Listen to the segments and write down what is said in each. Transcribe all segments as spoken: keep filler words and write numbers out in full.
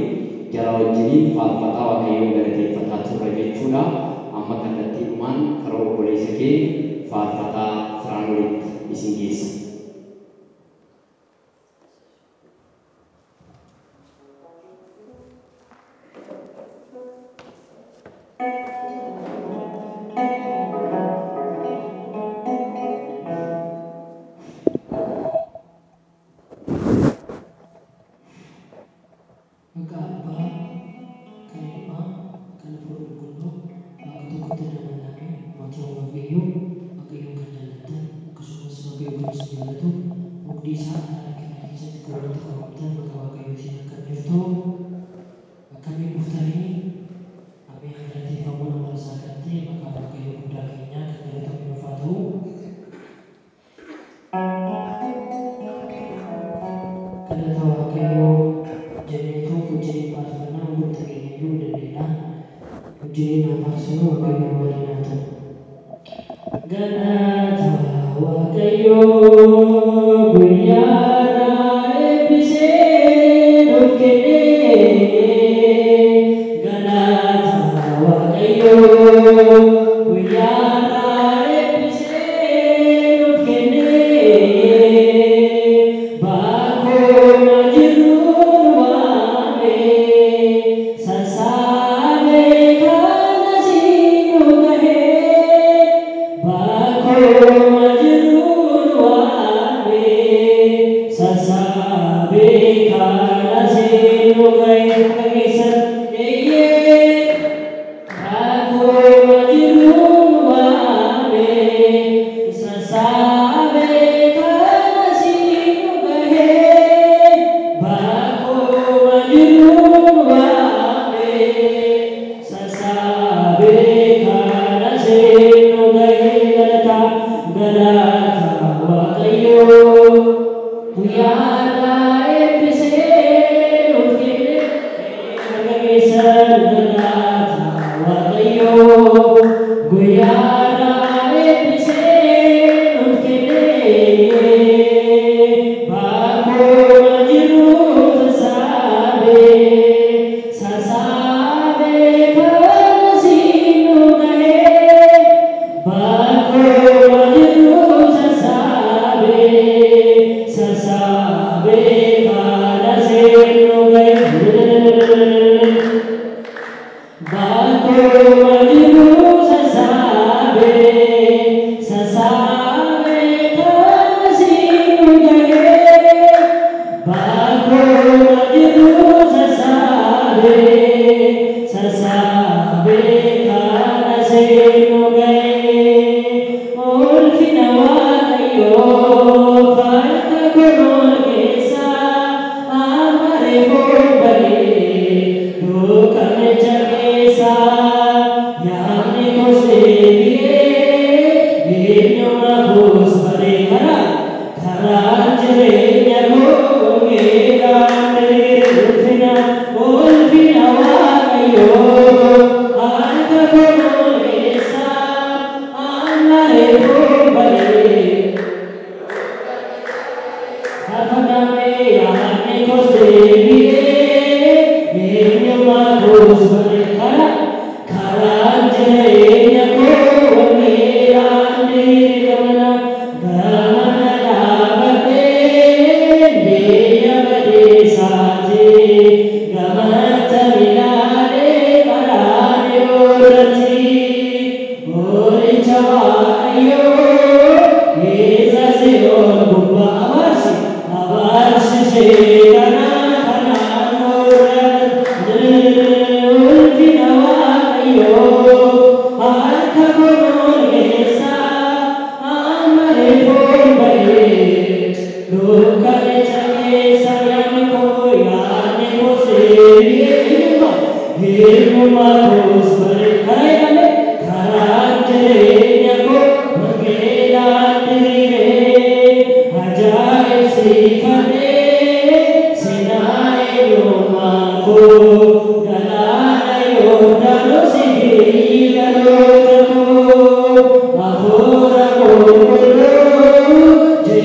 jara wajjiniin faarfataa waaqayyoon galateeffataa turre jechuudha. Amma kallattii dhumaan karaa obboleessa kee faarfataa firaan walitti isin geessa.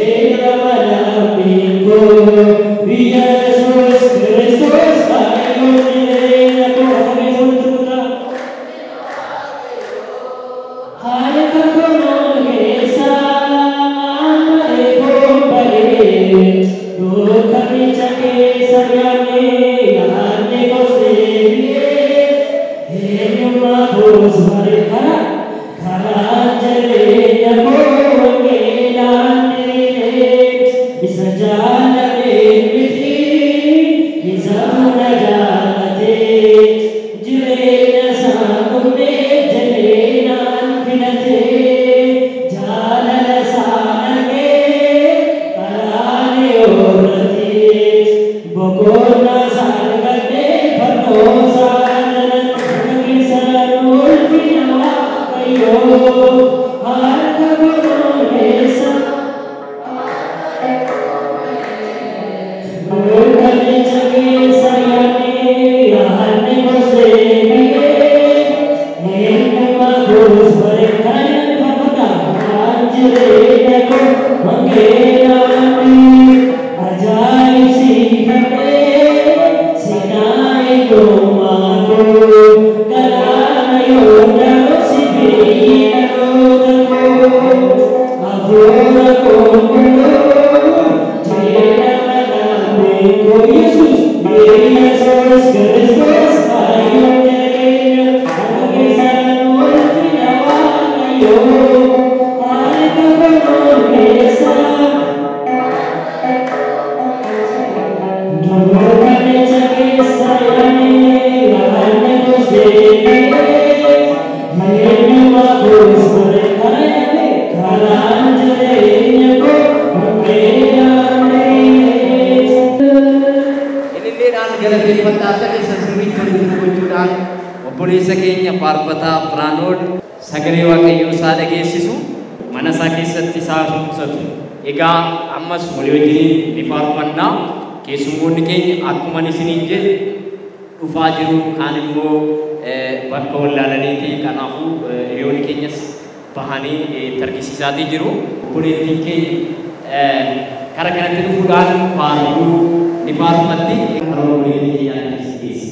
Yes, Christus, I obboleessa keenya faarfataa Firaanool sagalee waaqayyoo isaa dhageessisu mana isaa keessatti isaa tumsatu. Egaa ammas walii wajjin ni faarfannaa. Keessummoonni keenya akkuma isiniin jedhe dhufaa jiru, kaan immoo bakka wallaalaniiti. Kanaafuu hiriyoonni keenyas bahanii targisiisaatii jiru. Obboleettiin keenya kara kanatti dhufuudhaan faaruu ni faarfatti. Karaa obboleettii keenyaa dhageessisa.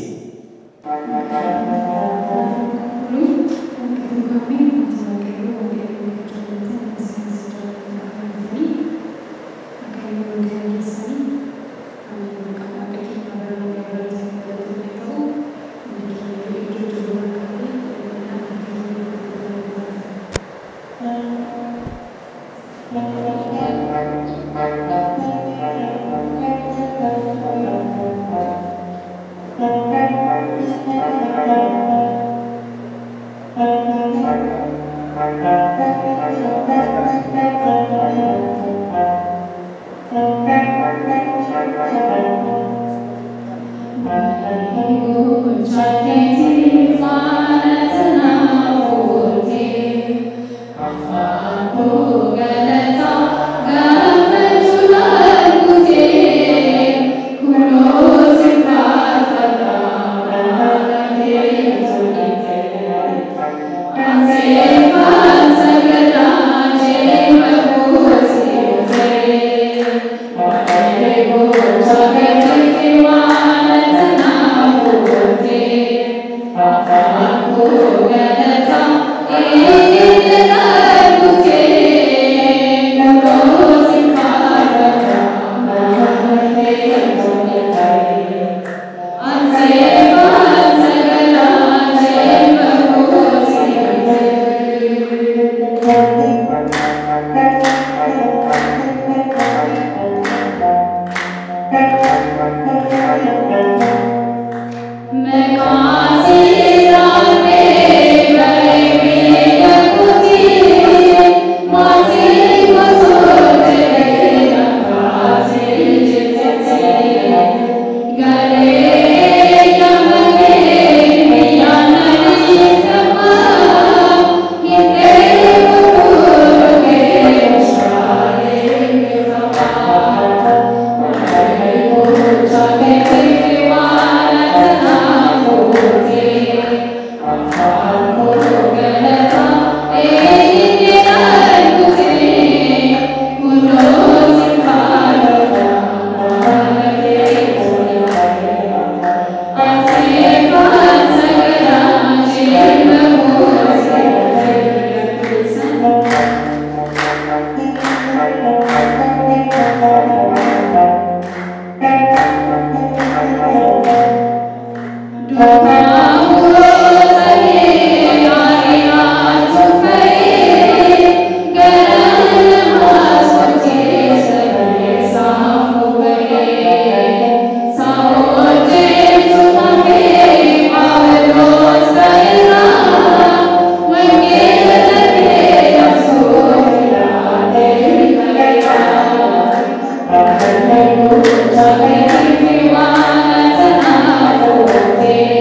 If you want to know,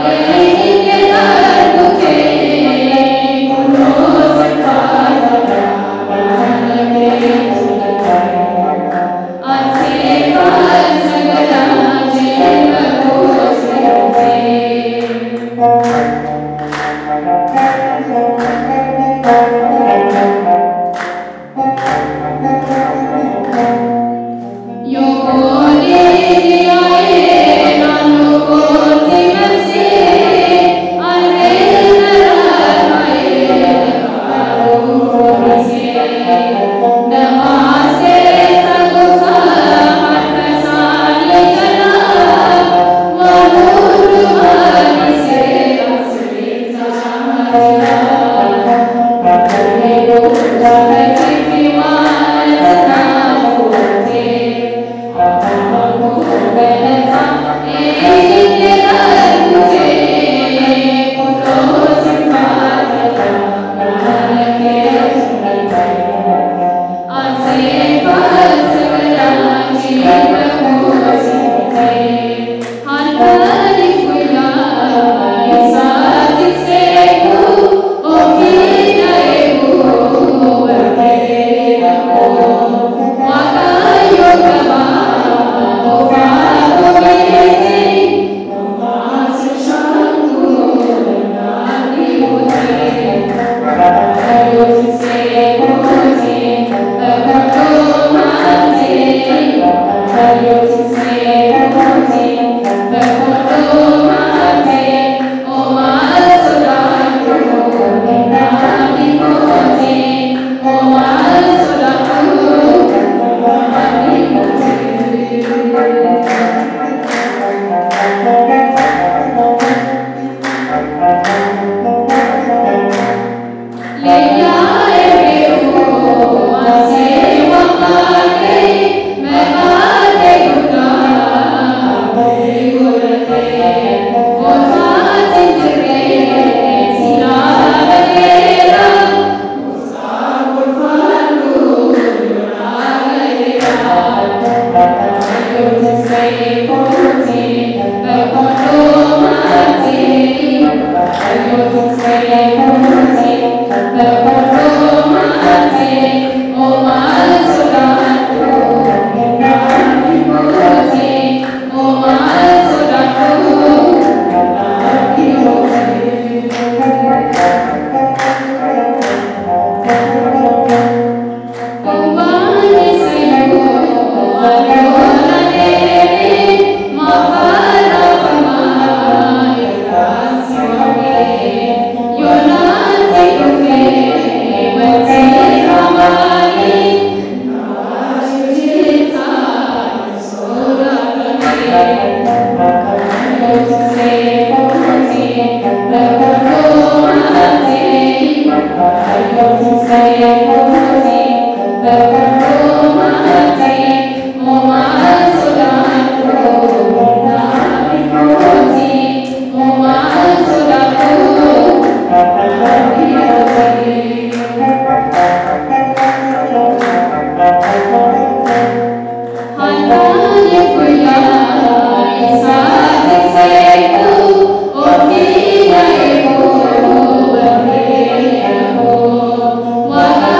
What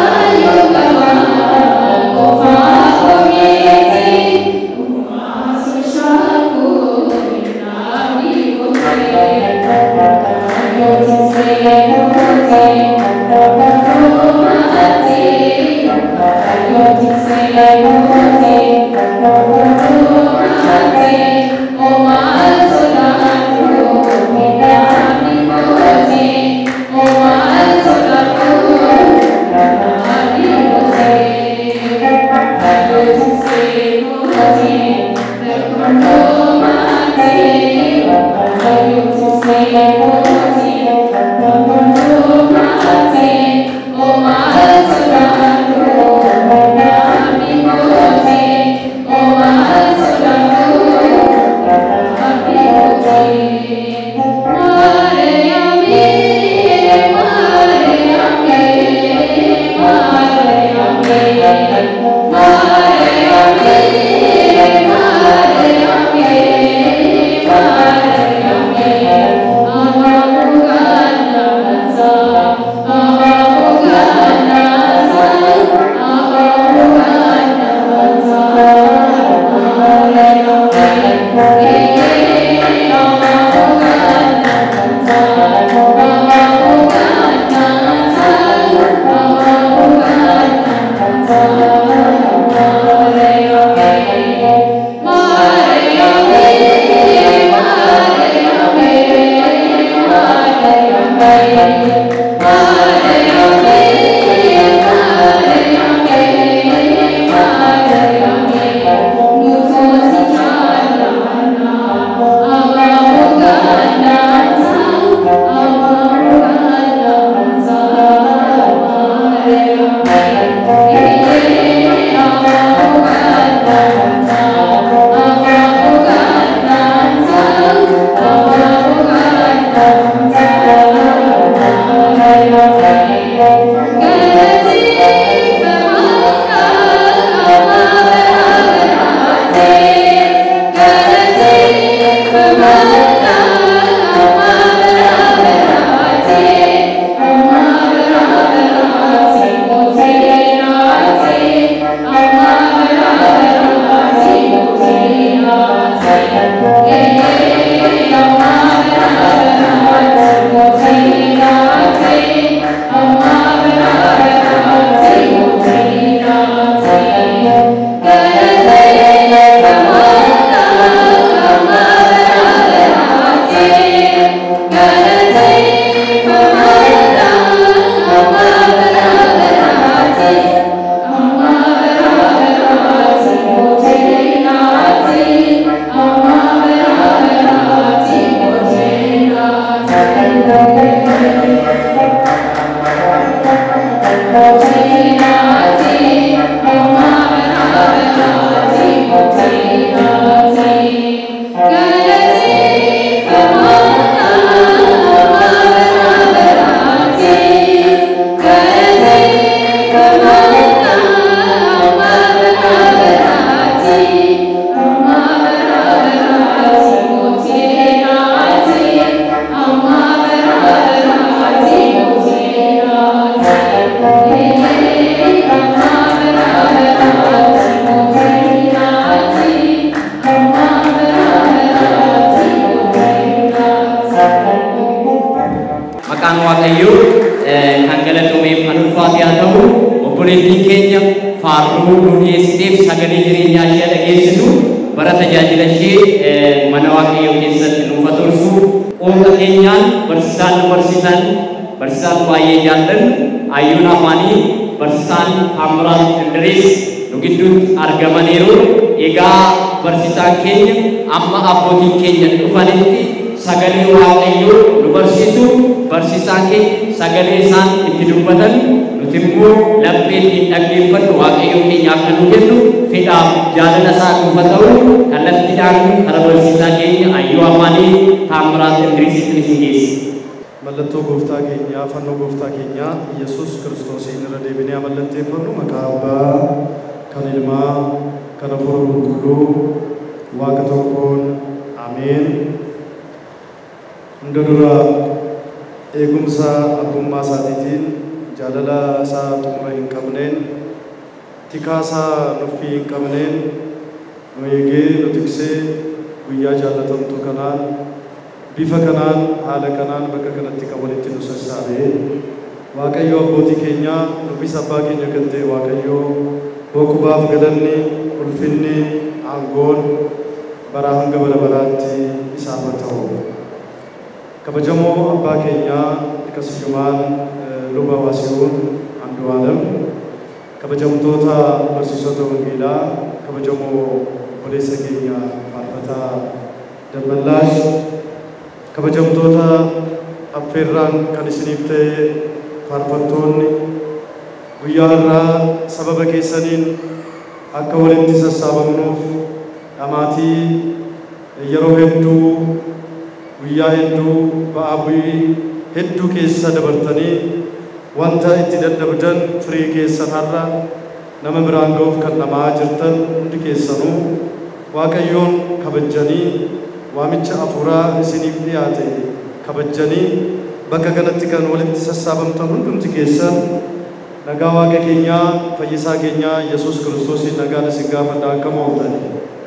amma abbootiin keenya dhufanitti sagalee waaqayyoo nu barsiisu barsiisaan keenya sagalee isaan itti dubbatan nuti immoo lapheetiin dhaggeeffannu waaqayyoo keenya akka nu kennu fedhaaf jaalala isaa dhufa ta'u kallattiidhaan karaa barsiisaa keenya ayyoo afaanii taamiraat indiriisitti isin geesse. Mallattoo gooftaa keenyaa fannoo gooftaa keenyaa Yesuus Kiristoosiin irra deebinee mallatteeffannu maqaa Abbaa kan Ilmaa kan Hafuura Qulqulluu Waaqa tokkoon ameen. Hunda dura eegumsa abbummaa isaatiitiin jaalala isaa xumura hin qabneen tikaa isaa nuffii hin qabneen nu eegee nu tiksee guyyaa jaalatamtu kanaan bifa kanaan haala kanaan bakka kanatti kan walitti nu sassaabee Waaqayyo abbootii keenyaa nuffis abbaa keenya kan ta'e Waaqayyo boqubaaf galanni ulfinni aangoon bara hanga bara baraatti isaaf ta'u. Kabajamoo abbaa keenyaa Qasiyyumaan luba Waasiyoon Andu'aalam, kabajamtoota barsiisota wangeelaa, kabajamoo obboleessa keenya faarfataa Dammallaash, kabajamtoota affeerraan kan isiniif ta'e faarfattoonni guyyaa irraa sababa keessaniin akka walitti sassaabamnuuf dhamaatii yeroo hedduu guyyaa hedduu ba'aa bu'ii hedduu keessa dabartanii wanta itti dadhabdan firii keessan har'a nama biraan ga'uuf kan namaa jirtan hundi keessanuu Waaqayyoon kabajanii waamicha hafuuraa isiniif dhiyaate kabajanii bakka kanatti kan walitti sassaabamtan hundumti keessan nagaa Waaqa keenyaa fayyisaa keenyaa Yesuus Kiristoosiin nagaan isin gaafadha. Akkam ooltanii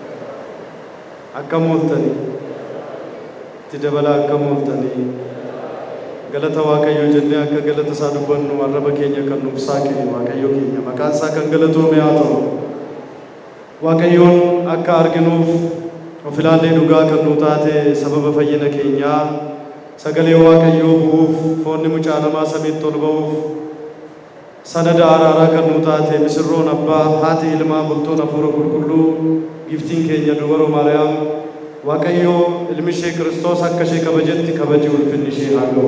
akkam ooltanii itti dabalaa akkam ooltanii galata Waaqayyoo jennee akka galata isaa dubbannu arraba keenya kan nuuf saaqe Waaqayyo keenya maqaan isaa kan galatoome haa ta'u. Waaqayyoon akka arginuuf of ilaallee dhugaa kan nu taate sababa fayyina keenyaa sagalee Waaqayyoo bu'uuf foonni mucaa namaa samiitti ol ba'uuf sanada araaraa kan nu taate misirroon abbaa haati ilmaa bultoon hafuura qulqulluu giftiin keenya dubaroo Maariyaam Waaqayyoo ilmi ishee Kiristoos akka ishee kabajetti kabaji ulfinni ishee haa ga'u.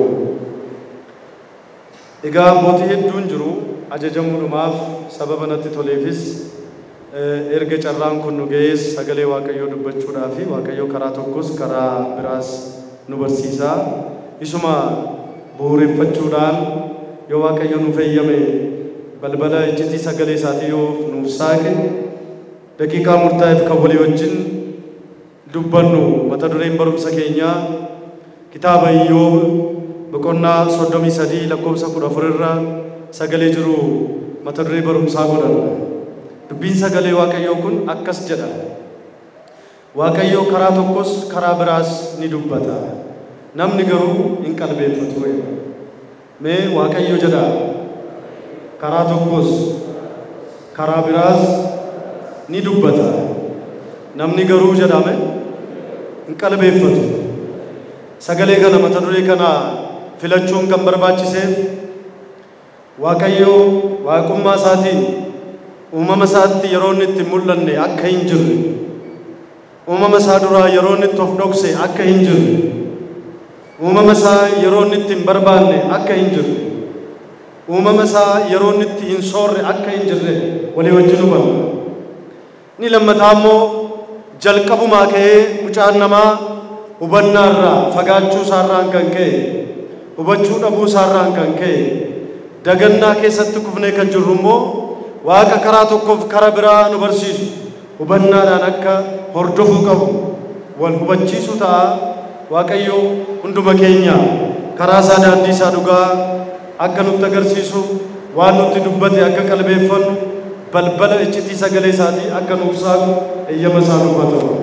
Egaa abbootii hedduun jiru ajajamuudhumaaf sababa natti toleefis erga carraan kun nu ga'ees sagalee Waaqayyoo dubbachuudhaa fi Waaqayyoo karaa tokkos karaa biraas nu barsiisaa isuma bu'uureffachuudhaan yoo Waaqayyo nu fayyame balbala iccitii sagalee isaatii yoo nuuf saaqe daqiiqaa murtaa'eef kan walii wajjin dubbannu mata dureen barumsa keenyaa kitaaba Iyyoob boqonnaa soddomii sadii lakkoofsa kudha afur irra sagalee jiru mata duree barumsaa godhanna. Dubbiin sagalee Waaqayyoo kun akkas jedha. Waaqayyo karaa tokkos karaa biraas ni dubbata. Namni garuu hin qalbeeffatu. Mee Waaqayyo jedha karaa tokkos karaa biraas ni dubbata. Namni garuu jedhame hin qalbeeffatu. Sagalee kana mata duree kana filachuun kan barbaachiseef Waaqayyo waaqummaa isaatiin uumama isaatti yeroo inni itti mul'anne akka hin jirre uumama isaa duraa yeroo inni itti of dhokse akka hin jirre uumama isaa yeroo inni itti hin barbaanne akka hin jirre uumama isaa yeroo inni itti hin soorre akka hin jirre walii wajjin hubanna. Ni lammataa immoo jalqabu maakee mucaan namaa hubannaarraa fagaachuu isaarraan kan ka'e hubachuu dhabuu isaarraan kan ka'e dagannaa keessatti kufnee kan jirru immoo waaqa karaa tokkoof karaa biraa nu barsiisu hubannaadhaan akka hordofuu qabu wal hubachiisu ta'a waaqayyo hunduma keenya karaa isaa daandii isaa dhugaa akka nutti agarsiisu waan nutti dubbate akka qalbeeffannu balbala iccitii sagalee isaatii akka nuuf saaqu eeyyama isaa nuuf haa ta'u.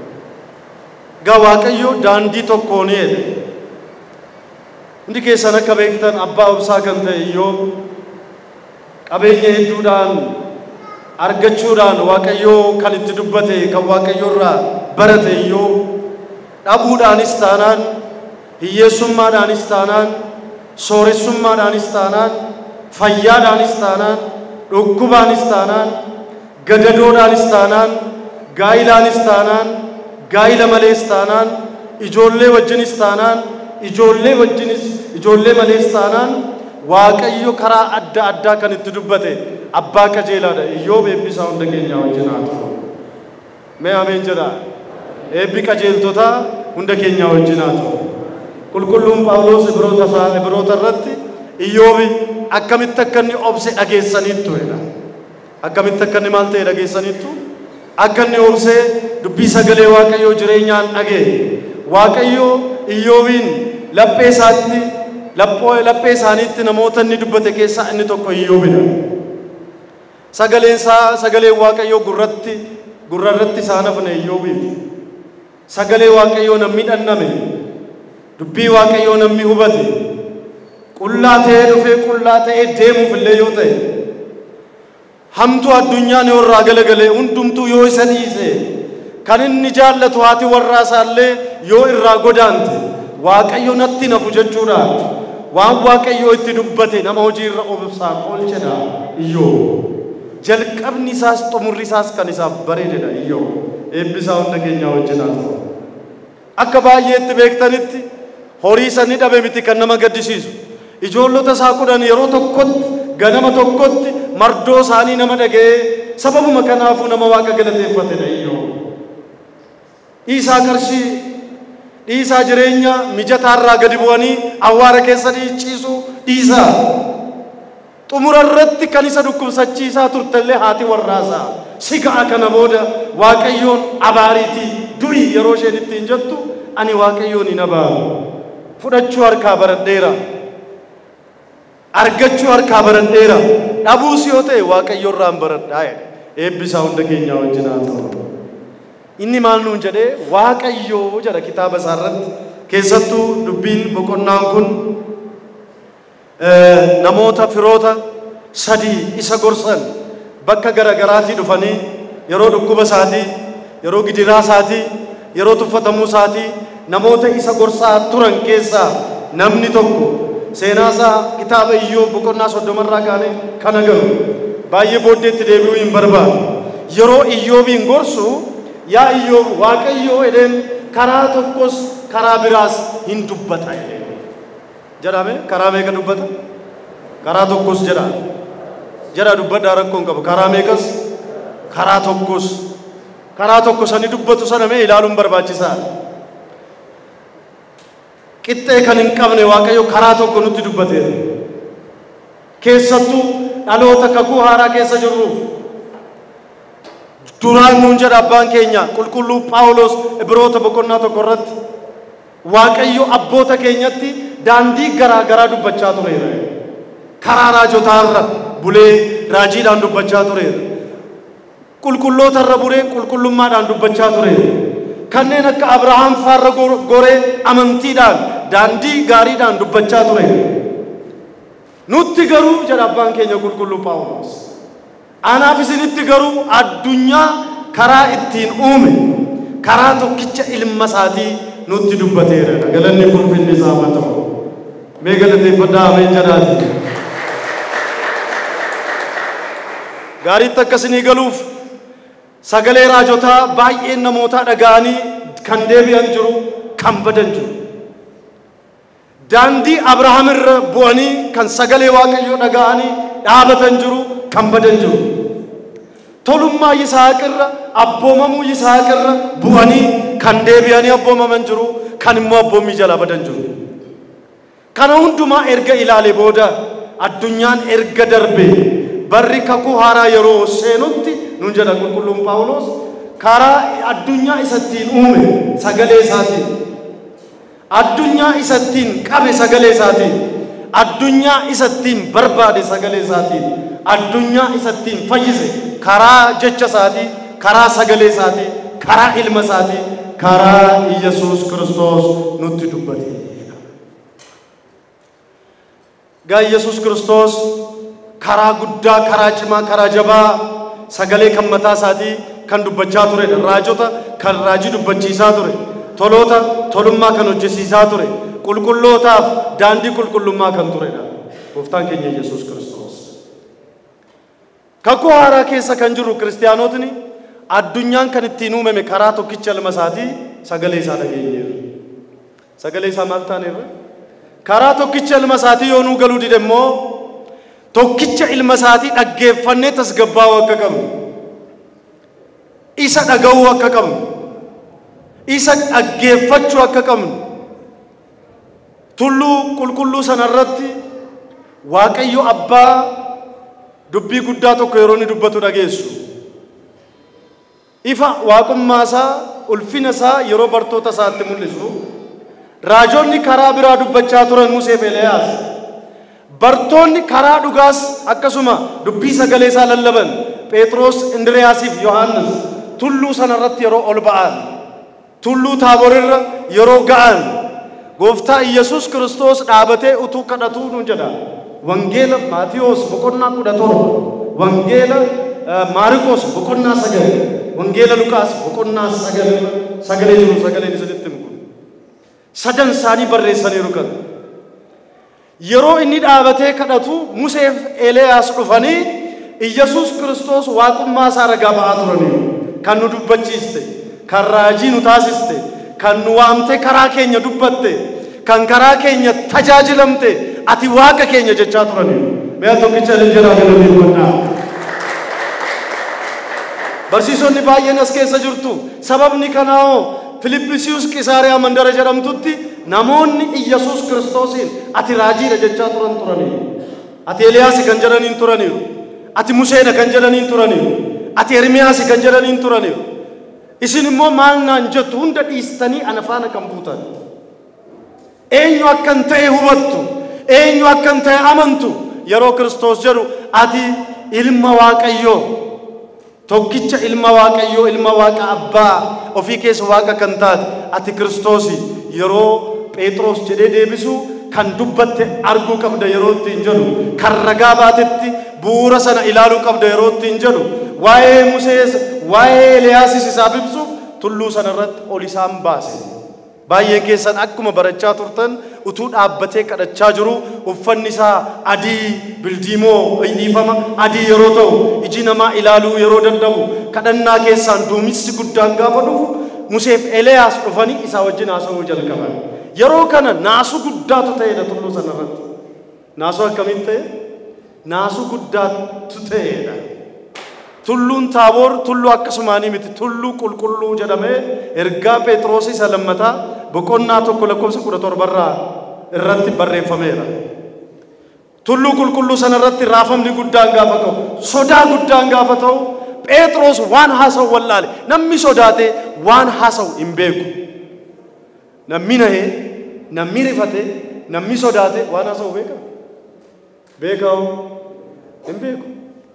Gaa waaqayyo daandii tokkoon jedhe hundi keessan akka beektan abbaa obsaa kan ta'e Iyyoob qabeenya hedduudhaan argachuudhaan waaqayyo kan itti dubbate kan waaqayyo irraa barate Iyyoob dhabuudhaanis taanaan hiyyeessummaadhaanis taanaan sooressummaadhaanis taanaan fayyaadhaanis taanaan dhukkubaanis taanaan gadadoodhaanis taanaan gaa'ilaanis taanaan gaa'ila malees taanaan ijoollee wajjinis taanaan ijoollee wajjinis ijoollee malees taanaan waaqayyo karaa adda addaa kan itti dubbate abbaa qajeelaadha. Iyyoob eebbisaa hunda keenya wajjin haa ta'u. Mee ameen jedhaa. Eebbi qajeeltotaa hunda keenya wajjin haa ta'u. Qulqulluun Phaawulos Ibroota isaa Ibroota irratti Iyyoobi akkamitti akka inni obse dhageessaniittu jedha. Akkamitti akka inni maal ta'e dhageessaniittu akka inni obsee dubbii sagalee waaqayyoo jireenyaan dhagee waaqayyo Iyyoobiin laphee isaatti laphoo laphee isaaniitti namoota inni dubbate keessaa inni tokko Iyyoobidha. Sagaleen isaa sagalee waaqayyoo gurratti gurrarratti isaan hafne Iyyoobiif. Sagalee waaqayyoo namni dhanname dubbii waaqayyoo namni hubate qullaa ta'ee dhufee qullaa ta'ee deemuuf illee yoo ta'e hamtu addunyaan yoo irraa galagalee hundumtuu yoo isa dhiise kan inni jaallatu haati warraa isaallee yoo irraa godaante waaqayyo natti nafu jechuudhaan waan waaqayyo itti dubbate nama hojii irra obsaan oolchedha Iyyoob. Jalqabni isaas xumurri isaas kan isaaf bareededha Iyyoob. Eebbisaa hunda keenya wajjin haa ta'u. Akka baay'eetti beektanitti horii sanni dhabe miti kan nama gaddisiisu. Ijoollota isaa kudhan yeroo tokkotti ganama tokkotti mardoo isaanii nama dhaga'ee sababuma kanaafuu nama waaqa galateeffatedha Iyyoob. Dhiisaa qarshii dhiisaa jireenya mijataarraa gadi bu'anii awwaara keessa ciisuu dhiisaa. Xumura irratti kan isa dhukkubsachiisaa turtellee haati warraasaa si ga'a kana booda waaqayyoon abaariitii durii yeroo isheen ittiin jettu ani waaqayyoon hin abaaru fudhachuu harkaa baradheera argachuu harkaa baradheera dhabuus yoo ta'e waaqayyoon irraan baradhaa jedhe. Eebbisaa hunda keenyaa wajjin haa ta'u. Inni maal nuun jedhee waaqayyoo jedha kitaaba isaa irratti keessattuu dubbiin boqonnaan kun namoota firoota sadii isa gorsan bakka garagaraatii dhufanii yeroo dhukkuba isaatii yeroo gidiraa isaatii yeroo tuffatamuu isaatii namoota isa gorsaa turan keessaa namni tokko seenaa isaa kitaaba Iyyoob boqonnaa soddomarraa kaanee kan agaru baay'ee booddeetti deebi'uu hin barbaadu. Yeroo Iyyoobiin gorsu yaa Iyyoob waaqayyoo edeen karaa tokkos karaa biraas hin dubbata jedhame. Karaa meeqa dubbata? Karaa tokkos jedha jedha dubbadhaa rakkoon qabu. Karaa meeqas? Karaa tokkos. Karaa tokko sani dubbatu sana mee ilaaluun barbaachisaa. Qixxee kan hin qabne waaqayyo karaa tokko nutti dubbateera. Keessattuu dhaloota kakuu haaraa keessa jirruuf duraan nuun jedha abbaan keenya qulqulluu Phaawulos Ibroota boqonnaa tokko irratti waaqayyo abboota keenyatti daandii garaa garaa dubbachaa tureera. Karaa raajotaarra bulee raajiidhaan dubbachaa tureera. Qulqullootarra bulee qulqullummaadhaan dubbachaa tureera. Kanneen akka Abrahaam faarra goree amantiidhaan daandii gaariidhaan dubbachaa tureera. Nutti garuu jedha abbaan keenya qulqulluu Phaawulos anaaf isinitti garuu addunyaa karaa ittiin uume karaa tokkicha ilma isaatii nutti dubbateera. Galanni ulfinni isaaf haa ta'u. Mee galateeffadhaa ameen jedhaati. Gaariitti akkasinii galuuf sagalee raajotaa baay'een namootaa dhaga'anii kan deebi'an jiru kan badan jiru. Daandii Abrahaam irra bu'anii kan sagalee waaqayyoo dhaga'anii dhaabatan jiru kan badan jiru. tolummaa Yisaaqirra abboomamuu Yisaaqirra bu'anii kan deebi'anii abboomaman jiru kan immoo abboomii jala badan jiru. Kana hundumaa erga ilaale booda addunyaan erga darbe barri kakuu haaraa yeroo seenutti nun jedha qulqulluun Phaawulos karaa addunyaa isattiin uume sagalee isaatiin addunyaa isattiin qabe sagalee isaatiin addunyaa isattiin barbaade sagalee isaatiin addunyaa isattiin fayyise karaa jecha isaatii karaa sagalee isaatii karaa ilma isaatii karaa Yesuus Kiristoos nutti dubbate. Gaa Yesuus Kiristoos karaa guddaa karaa cimaa karaa jabaa sagalee kan mataa isaatii kan dubbachaa ture raajota kan raajii dubbachiisaa ture toloota tolummaa kan hojjesiisaa ture qulqullootaaf daandii qulqullummaa kan turedha gooftaan keenya Yesuus Kiristoos. Kakuu haaraa keessa kan jiru kiristaanotni addunyaan kan ittiin uumame karaa tokkicha ilma isaatii sagalee isaa dhageenyeerra. Sagalee isaa maal taaneerra? Karaa tokkicha ilma isaatii yoo nuu galuu dide immoo tokkicha ilma isaatii dhaggeeffannee tasgabbaa'uu akka qabnu isa dhaga'uu akka qabnu isa dhaggeeffachuu akka qabnu tulluu qulqulluu sanarratti Waaqayyo Abbaa dubbii guddaa tokko yeroo inni dubbatu dhageessu ifa waaqummaa isaa ulfina isaa yeroo bartoota isaatti mul'isu raajonni karaa biraa dubbachaa turan Musee fi Eliyaas bartoonni karaa dhugaas akkasuma dubbii sagalee isaa lallaban Phexros Indiriyaasiif Yohaannis tulluu sanarratti yeroo ol ba'an tulluu Taaborirra yeroo ga'an gooftaa Yesuus Kiristoos dhaabatee utuu kadhatuu nu jedha wangeela Maatiyos boqonnaa kudha torba wangeela Maarqos boqonnaa sagal wangeela Luqaas boqonnaa sagal sagalee jiru sagalee isinitti himu sadan isaanii barreessaniiru kan yeroo inni dhaabatee kadhatu Musee fi Eliyaas dhufanii Yesuus Kiristoos waaqummaa isaa ragaa ba'aa turaniiru kan nu dubbachiiste kan raajii nu taasiste kan nu waamte karaa keenya dubbatte kan karaa keenya tajaajilamte ati waaqa keenya jechaa turaniiru. Mee tokkicha leenjaa galateeffadhaa. Barsiisonni baay'een as keessa jirtu sababni kanaa'oo Filiphisius Qisaariyaa mandara jedhamtutti namoonni Yesuus Kiristoosiin ati raajiidha jechaa turan turaniiru. Ati Eliyaas kan jedhaniin turaniiru. Ati Museedha kan jedhaniin turaniiru. Ati Ermiyaas kan jedhaniin turaniiru. Isin immoo maal naan jettu hunda dhiistanii ana faana kan buutan. Eenyu akkan ta'e hubattu, eenyu akkan ta'e amantu yeroo Kiristoos jedhu ati ilma Waaqayyoo tokkicha ilma Waaqayyoo ilma Waaqa Abbaa ofii keessa Waaqa kan taate ati Kiristoosi yeroo Phexros jedhee deebisu kan dubbatte arguu qabda yeroo ittiin jedhu kan ragaa baatetti bu'uura sana ilaaluu qabda yeroo ittiin jedhu waa'ee Musee waa'ee Eliyaasis isaaf ibsuuf tulluu sanarratti ol isaan baase. Baay'ee keessan akkuma barachaa turtan utuu dhaabbatee kadhachaa jiru uffanni isaa adii bildiimoo dhiifama adii yeroo ta'u iji namaa ilaaluu yeroo dadhabu kadhannaa keessaan duumessi guddaan gaafa dhufu Musee fi Eliyaas dhufanii isaa wajjin haasa'uu jalqaban. Yeroo kana naasu guddaatu ta'edha tulluu sanarratti. Naasu akkamitti ta'e? Naasu guddaatu ta'edha. Tulluun Taaboor tulluu akkasumaanii miti tulluu qulqulluu jedhamee ergaa Phexros isa lammataa boqonnaa tokko lakkoofsa kudha torbarraa irratti barreeffameera. Tulluu qulqulluu sanarratti raafamni guddaan gaafa ta'u sodaa guddaan gaafa ta'u Phexros waan haasa'u wallaale namni sodaate waan haasa'u hin beeku. Namni nahee namni rifate namni sodaate waan haasa'u beeka beekau hin beeku.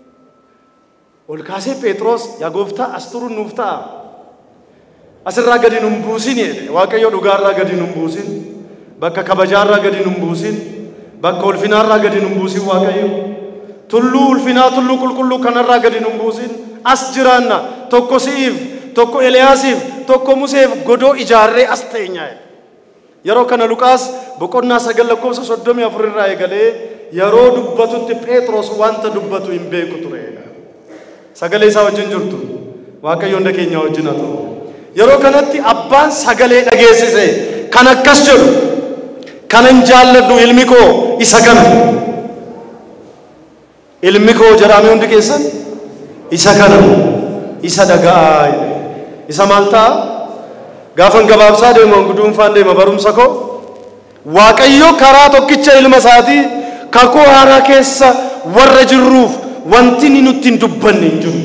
Ol kaasee Phexros yaa gooftaa as turuun nuuf ta'a. Asirraa gadi nu hin buusin jedhe Waaqayyo dhugaarraa gadi nu hin buusin bakka kabajaarraa gadi nu hin buusin bakka ulfinaarraa gadi nu hin buusin Waaqayyo tulluu ulfinaa tulluu qulqulluu kanarraa gadi nu hin buusin as jiraanna tokko si'iif tokko Eliyaasiif tokko Museef godoo ijaarree as teenyaa yeroo kana Luqaas boqonnaa sagal lakkoofsa soddomii afur irraa eegalee yeroo dubbatutti Phexros wanta dubbatu hin beeku ture. Sagalee isaa wajjin jirtu Waaqayyo hunda keenya wajjin haa ta'u. Yeroo kanatti abbaan sagalee dhageessise kan akkas jedhu kanan jaalladhu ilmi koo isa kana. Ilmi koo jedhame hundi keessan isa kana isa dagaa isa maalta gaafan gabaabsaa deemuun guduunfaan deema barumsa koo waaqayyo karaa tokkicha ilma isaatii kakuu haaraa keessa warra jirruuf wanti inni nutti hin dubbanne hin jiru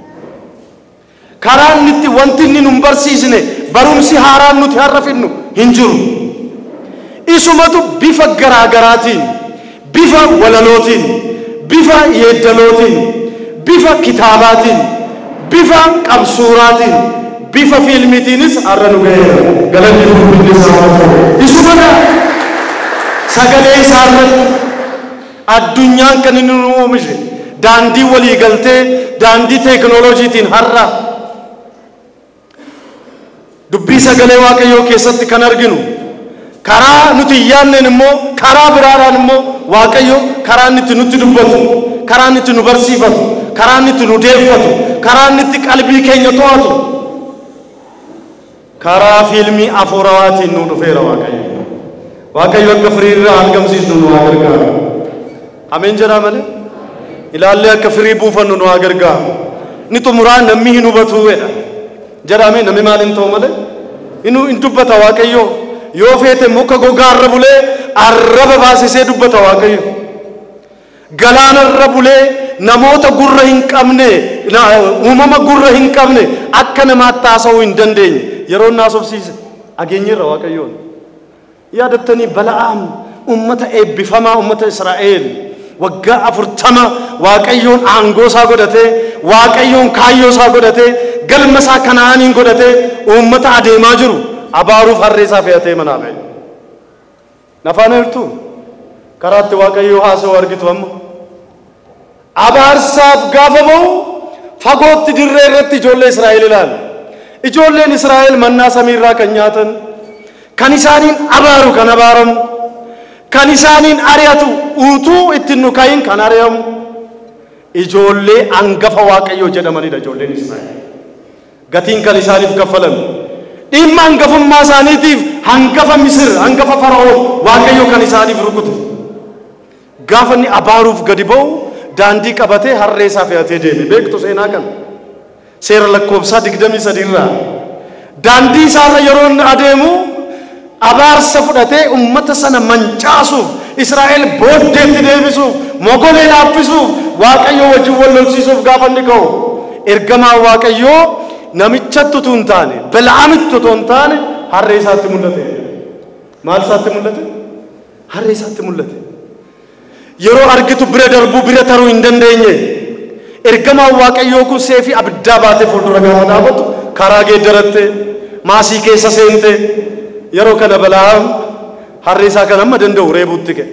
karaan nutti wanti inni nu barsiisne barumsi haaraan nuti har'a finnu hin jiru isumatu bifa garaagaraatiin bifa walalootiin bifa yeedalootiin bifa kitaabaatiin bifa qabsuuraatiin bifa fiilmiitiinis har'a nu ga'eera galanni ulfinni isaa isumana sagalee isaa irratti addunyaan kan inni nu oomishe daandii walii galtee daandii teekinooloojiitiin har'a dubbii sagalee waaqayyoo keessatti kan arginu karaa nuti yaanneen immoo karaa biraadhaan immoo waaqayyo karaa inni nutti dubbatu karaa inni nu barsiifatu karaa inni nu deeffatu karaa inni qalbii keenya to'atu karaa fiilmii afuurawaatiin nu dhufeera waaqayyo waaqayyo akka firii irraa argamsiisnu nu haa gargaaru ameen jedhaa malee ilaallee akka firii buufannu nu haa gargaaru ni xumuraan namni hin hubatu jedha jedhamee namni maal hin ta'u malee inu hin dubbata waaqayyo yoo feete muka gogaa irra bulee arraba baasisee dubbata waaqayyo galaana irra bulee namoota gurra hin qabne uumama gurra hin qabne akka namaatti haasa'uu hin dandeenye yeroo naasofsiise ageenyerra waaqayyoon yaadattanii bala'aam ummata eebbifamaa ummata Israa'eel waggaa afurtama waaqayyoon aangoo isaa godhatee waaqayyoon kaayyoo isaa godhatee galma isaa Kanaaniin godhatee ummata adeemaa jiru abaaruuf harree isaa fe'atee manaa ba'e nafaan hirtu karaatti waaqayyoo haasa'u argitu amma abaarsaaf gaafa ba'u fagootti dirree irratti ijoollee Israa'el ilaala ijoolleen Israa'el mannaa samiirraa kan nyaatan kan isaaniin abaaru kan abaaramu kan isaaniin ari'atu utuu ittiin nu kayin kan ari'amu ijoollee hangafa waaqayyoo jedhamanidha ijoolleen Israa'el gatiin kan isaaniif kaffalan dhimma hangafummaa isaaniitiif hangafa Misir hangafa Fara'oon waaqayyoo kan isaaniif rukute gaafa inni abaaruuf gadi ba'u daandii qabatee harree isaa fe'atee deeme beektu seenaa kan seera lakkoofsaa digdamii sadii irraa daandii isaarra yeroo inni adeemu abaarsa fudhatee ummata sana mancaasuuf Israa'el booddeetti deebisuuf mogolee laaffisuuf waaqayyoo wajjin wal lolsiisuuf gaafa inni ka'u ergamaa waaqayyoo namichatti utuu hin taane Bala'aamitti utuu hin taane harree isaatti mul'ate maal isaatti mul'ate harree isaatti mul'ate yeroo argitu bira darbuu bira taruu hin dandeenye ergamaa waaqayyoo kun seefii abiddaa baatee fuuldura gaafa dhaabatu karaa geeddaratte maasii keessa seente yeroo kana Bala'aam harree isaa kan amma danda'u reebuutti ka'e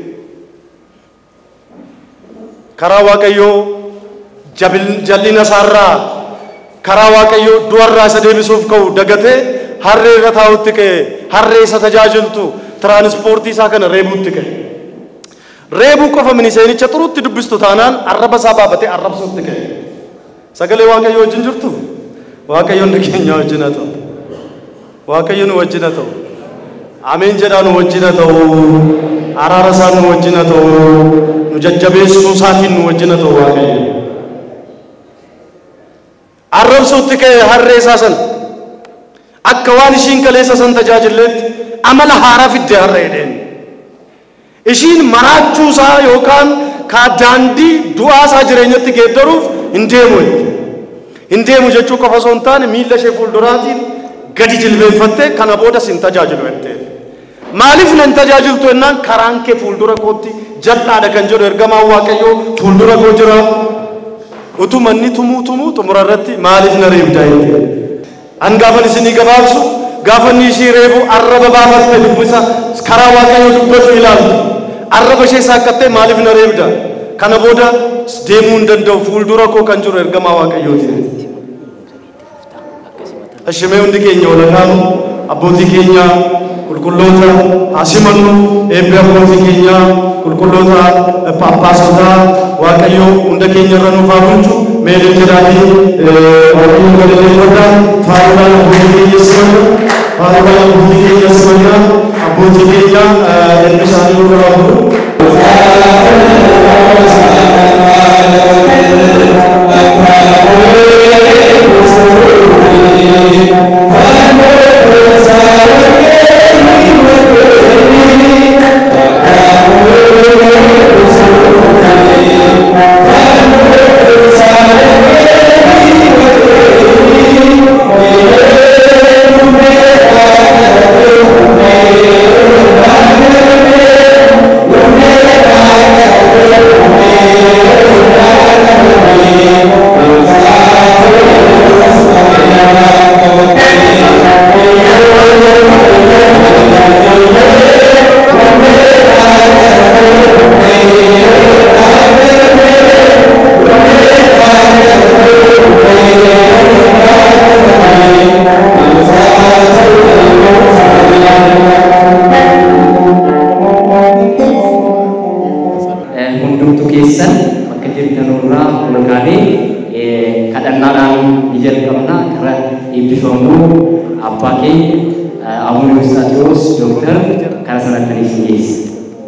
karaa waaqayyoo jallina isaarraa karaa waaqayyoo du'arraa isa deebisuuf ka'u dagatee harree irra taa'utti ka'e harree isa tajaajiltu tiraanispoortii isaa kana reebuutti ka'e reebuu qofa miniseenicha xuruutti dubbistu taanaan arraba isaa baafatee arrabsuutti ka'e sagalee waaqayyoo wajjin jirtu waaqayyoon keenya wajjin haa ta'u waaqayyo nu wajjin haa ta'u ameen jedhaa nu wajjin haa ta'u araara isaa nu wajjin haa ta'u nu jajjabeessuu isaatiin nu wajjin haa ta'u waaqayyo arrabsuutti ka'e harree isaa sana akka waan ishiin kaleessa san tajaajilleetti amala haaraa fidde harree dheen ishiin maraachuu isaa yookaan kaa daandii du'aa isaa jireenyatti geeddaruuf hin deemu hin deemu jechuu qofa osoo hin taane miilla ishee fuulduraatiin gadi jilbeenfattee kana booda sin tajaajilu jettee maaliif nan tajaajiltu ennaan karaan kee fuuldura kootti jal'aadha kan jedhu ergamaa waaqayyoo fuuldura koo jira utuu manni tumuu tumuu xumura irratti maaliif na reebdaa jettee an gaafan isinii gabaabsu gaafanni ishii reebu arraba baafatte dubbisa karaa waaqayyoo dubbatu ilaaltu arraba ishee saaqqattee maaliif na reebda kana booda deemuu hin danda'u fuuldura koo kan jiru ergamaa waaqayyooti ashimee hundi keenya walakaamu abbootii keenya qulqulloota haasimannu eebbi abbootii keenya qulqulloota paappaasota waaqayyoo hunda keenya irra nuuf haa bulchu meelee jedhaatii waaqayyoo galateeffadha faayidaan abbootii keenya simanna faayidaan abbootii keenya simanna abbootii keenya eebbi isaanii nurra haa bulu Thank you. Tewoodiroos Dooktar karaa sanatti isin geesse.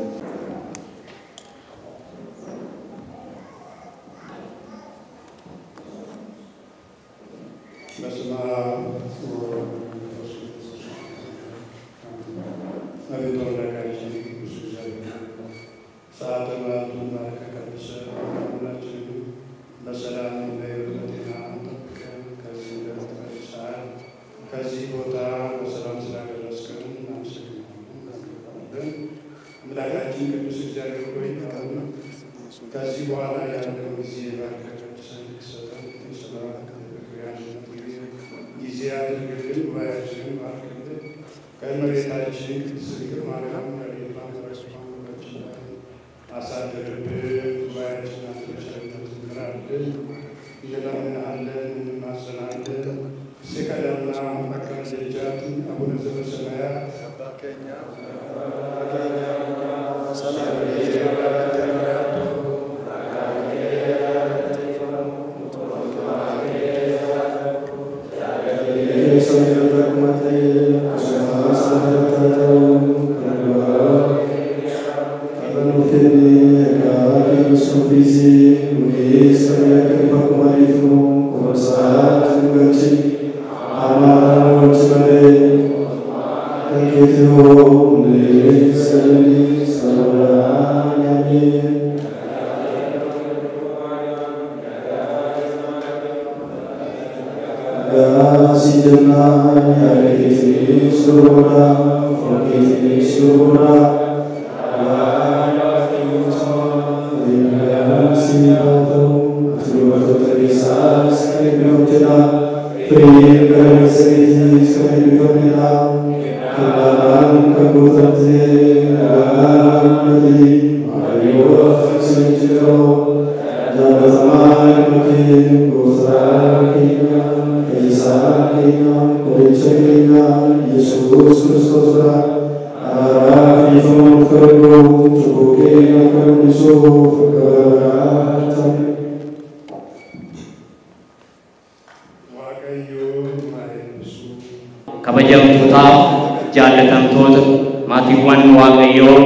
Kabajamtootaaf jaallatamtoota maatiiwwan Waaqayyoo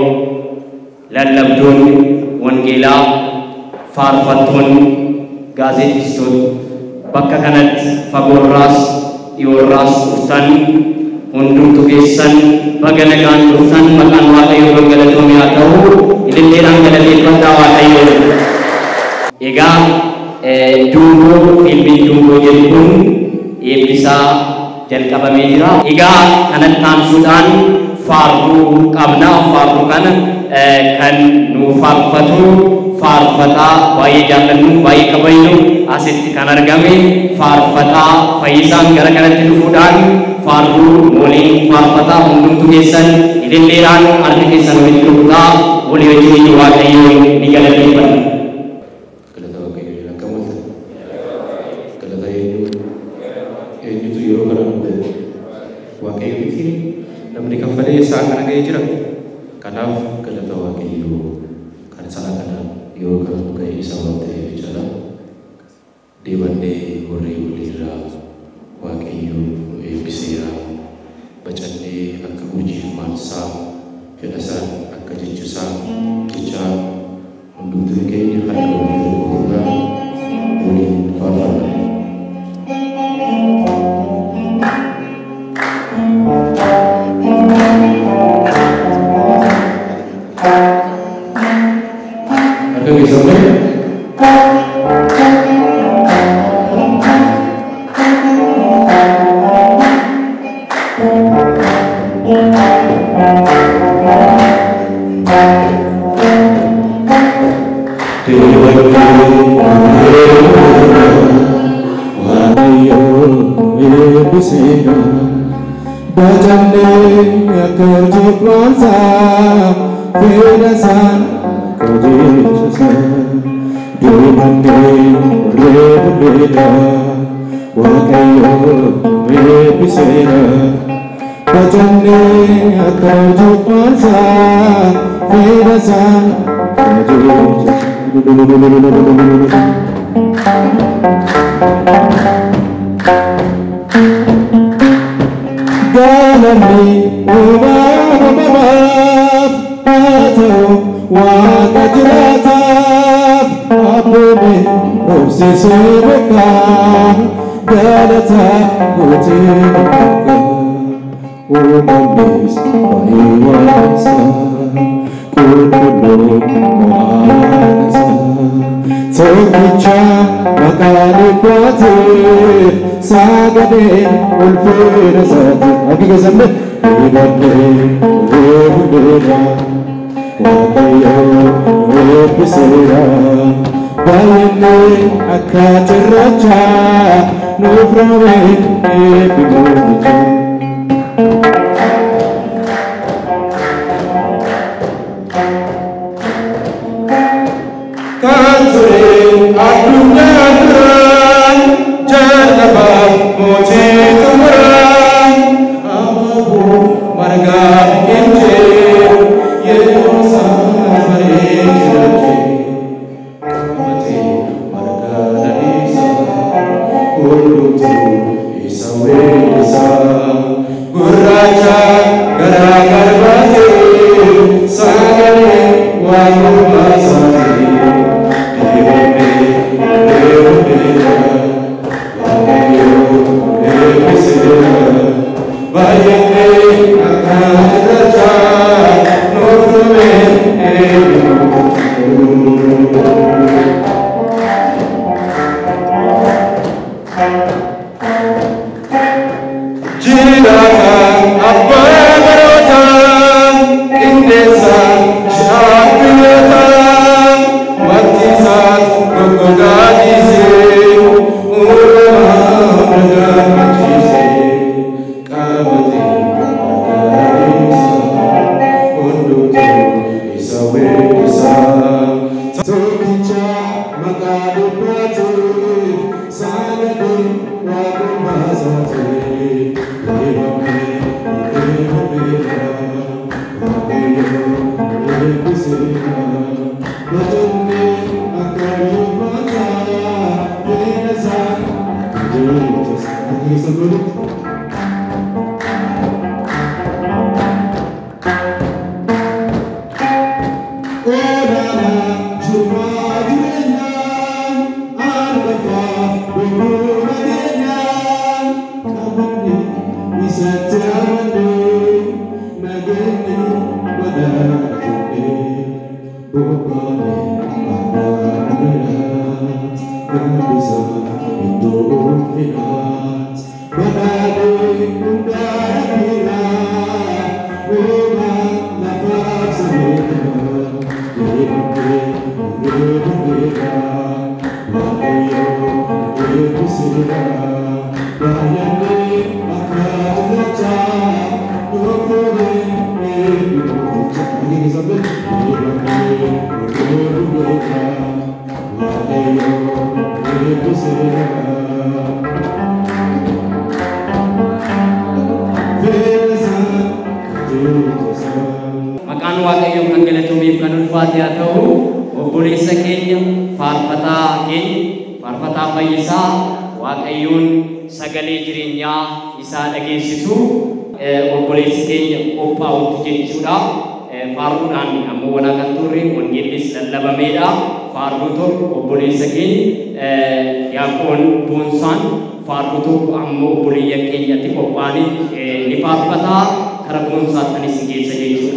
lallabdoonni wangeelaa faarfattoonni gaazexeessitoonni bakka kanatti fagoorraas dhiyoorraas dhuftan hundumtu keessan baga nagaan dhuftan maqaan Waaqayyoo galatoomee haa ta'u ililleedhaan galateeffadhaa Waaqayyoo. Egaa Duungoo fiilmiin Duungoo jedhuun eebbisaa jalqabamee jira. Egaa kanatti aansuudhaan faaruu qabna. Faaruu kana kan nu faarfatu faarfataa baay'ee jaallannu baay'ee kabajnu asitti kan argame faarfataa Fayyisaan gara kanatti dhufuudhaan faaruu waliin faarfataa hundumtu keessan ililleedhaan harka keessan walitti dhufuudhaa walii wajjin Waaqayyoon ni galateeffanna. namni kaffalee isaa kana ga'ee jira. Kanaaf galata Waaqayyoo kan sana kana yeroo kan ga'ee isa waan ta'eef jala deebannee warri waliirraa Waaqayyoo nu eebbiseera. Bacannee akka hojiif maansaa fedha isaa akka jechuusaa jechaa hundumtuu keenya harka waliin gurguraa waliin faarfanna. Galani, Namaaf haa ta'u waaqa jiraataaf abboonni obsisee beekaa galataaf gootee beekaa uumamnis waa'ee waaqasaa qulqulluu waaqasaa tokkicha maqaa dhibbaateef sagaleen ulfina isaatiif hakika sabne dhiibannee reefuudheera waaqayyoo eebbiseera baay'inee akka cirrachaa nuuf raawwee eebbi mooticha. Maqaan waaqayyoo kan galatuuf kan ulfaate haa ta'u obboleessa keenya faarfataa keenya faarfataa fayyisaa waaqayyoon sagalee jireenyaa isaa dhageessisu obboleessi keenya qophaa'utti jechuudha. Faaruudhaan ammoo walaa kan turre wangeellis lallabameedha. Faaruu tokko obboleessa keenya Yaaqoon Boonsaan faaruu tokko ammoo obboleeyya keenyatti qophaa'anii ni faarfataa karaa Boonsaatti isin geessa jechuudha.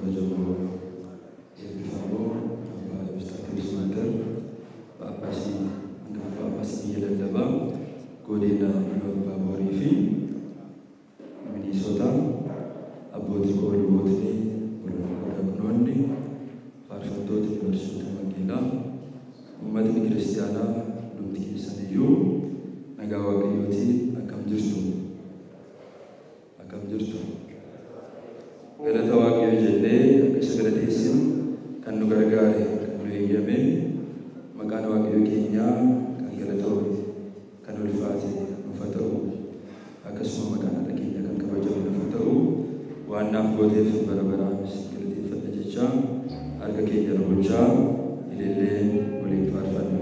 Godina Baborii fi Minnesota abbootii koolubootni walqoodamnoonni faarfattoota barsiisota wangeelaa uummatni kiristaanaa nuti keessaniyyuu nagaa waaqayyootiin akkam jirtu akkam jirtu galata waaqayyoo jennee akka isa galateessinu kan nu gargaare kan nu eeyyame maqaan waaqayyoo keenyaa kan galataa'u kan ulfaate nuuf ta'u akkasuma maqaan haadha keenya kan kabajamu nuuf ta'u waan naaf gooteef bara baraan galateeffadha jecha harka keenya rukuchaa ilillee waliin faarfanna.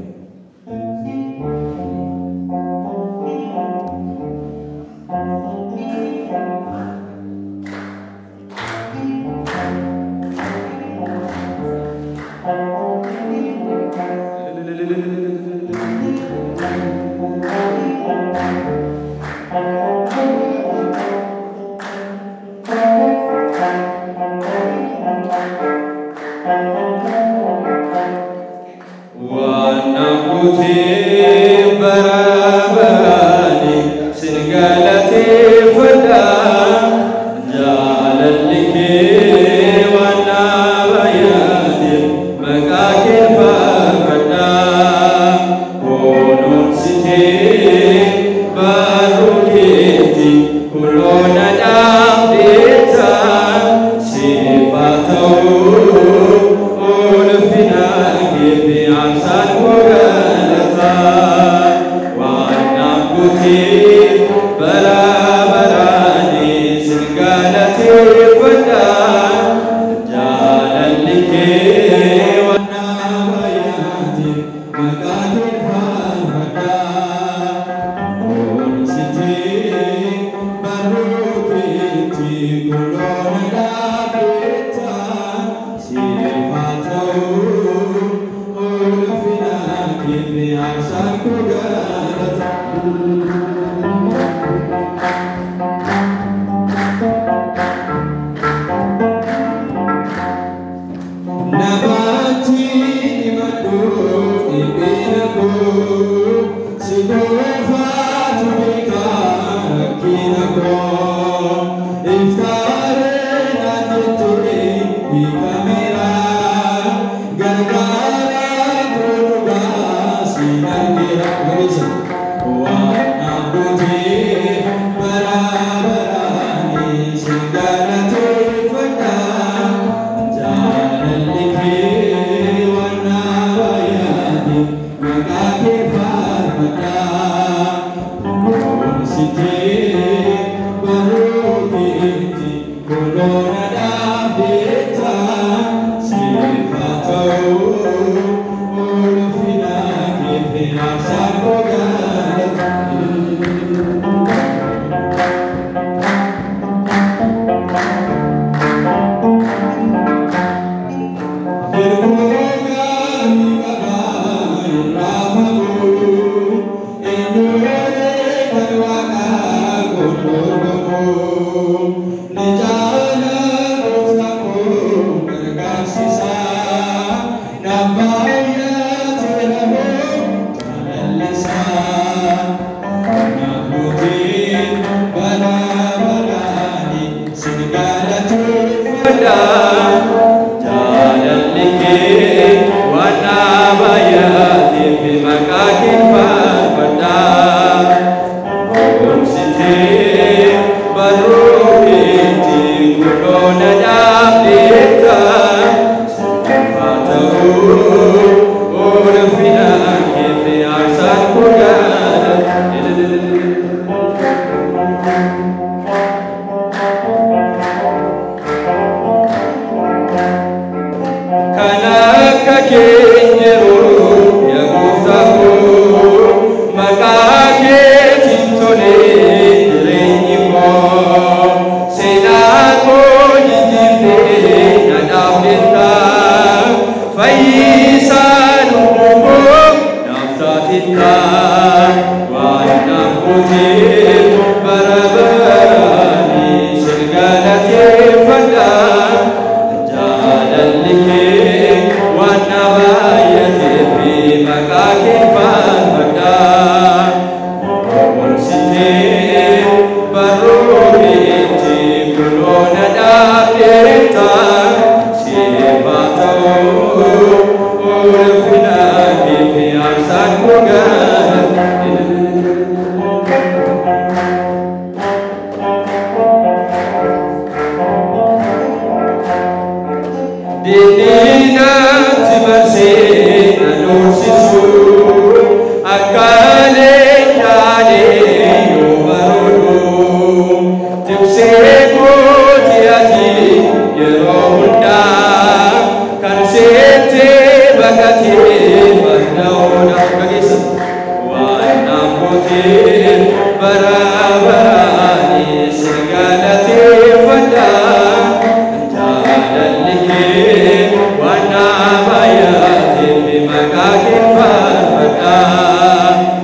Wana bayati fi makakin farfada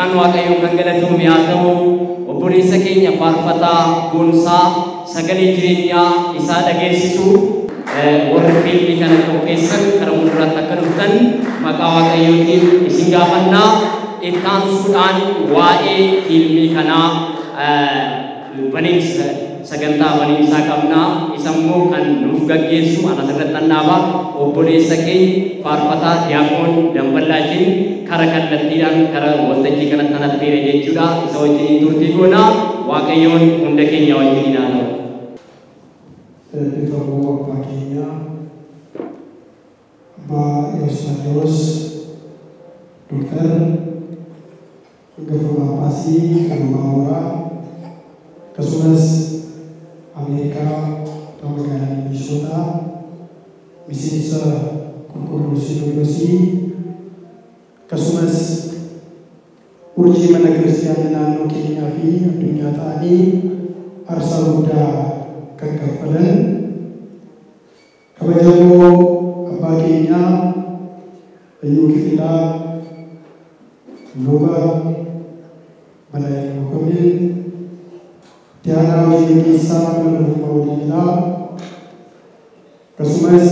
maqaan waaqayyoo kan galatamu yaa ta'u obboleessa keenya faarfataa goonsaa sagalee jireenyaa isaa dhageessisu warri fiilmii kana qopheessan karaa fuulduraatti akka dhuftan maqaa waaqayyootiin isin gaafannaa. Ittaan suudhaan waa'ee fiilmii kanaa baniinsa sagantaa baniinsaa qabnaa isa immoo kan nuuf gaggeessu ana asirratti annaaba obboleessa keenya faarfataa diyaaqoon Damballaatiin karaa kallattiidhaan karaa waltajjii kanatti hanaffeere jechuudha. Isa wajjin turtii goonaa waaqayyoon hunda keenya wajjin haa ta'u. Bifamoo abbaa keenya abbaa Yoosaafiyoos Dooktar Gafa Baasii Kanumaa Horaa akkasumas Ameerikaa magaalaa Minisootaa miseensa qulqulluu Sinoodosii akkasumas urjii mana kiristaanaa naannoo keenyaa fi addunyaa ta'anii aarsaa guddaa kan kaffalan kabajamoo abbaa keenyaa Ayyuu Kifilaa Luba Balai Mukamil Tiada wajib kisah menurut Maulana Kasumas